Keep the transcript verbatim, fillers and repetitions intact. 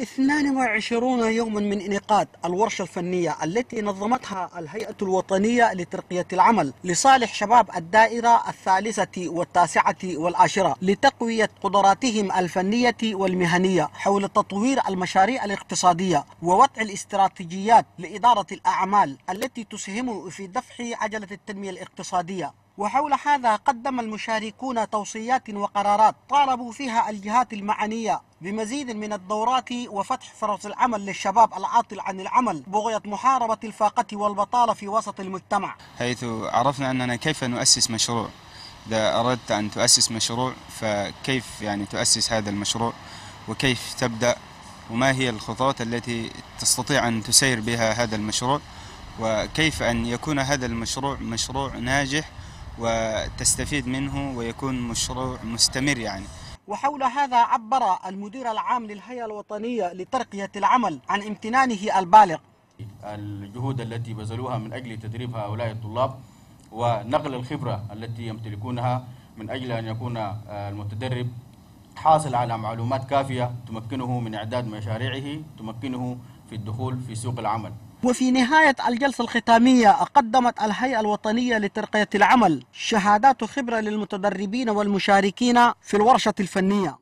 اثنان وعشرين يوما من انعقاد الورشة الفنية التي نظمتها الهيئة الوطنية لترقية العمل لصالح شباب الدائرة الثالثة والتاسعة والعاشرة لتقوية قدراتهم الفنية والمهنية حول تطوير المشاريع الاقتصادية ووضع الاستراتيجيات لإدارة الأعمال التي تسهم في دفع عجلة التنمية الاقتصادية. وحول هذا قدم المشاركون توصيات وقرارات طالبوا فيها الجهات المعنية بمزيد من الدورات وفتح فرص العمل للشباب العاطل عن العمل بغية محاربة الفاقة والبطالة في وسط المجتمع، حيث عرفنا أننا كيف نؤسس مشروع. إذا أردت أن تؤسس مشروع فكيف يعني تؤسس هذا المشروع وكيف تبدأ وما هي الخطوات التي تستطيع أن تسير بها هذا المشروع وكيف أن يكون هذا المشروع مشروع ناجح وتستفيد منه ويكون مشروع مستمر يعني. وحول هذا عبر المدير العام للهيئة الوطنية لترقية العمل عن امتنانه البالغ الجهود التي بذلوها من أجل تدريب هؤلاء الطلاب ونقل الخبرة التي يمتلكونها من أجل أن يكون المتدرب حاصل على معلومات كافية تمكنه من إعداد مشاريعه، تمكنه في الدخول في سوق العمل. وفي نهاية الجلسة الختامية قدمت الهيئة الوطنية لترقية العمل شهادات خبرة للمتدربين والمشاركين في الورشة الفنية.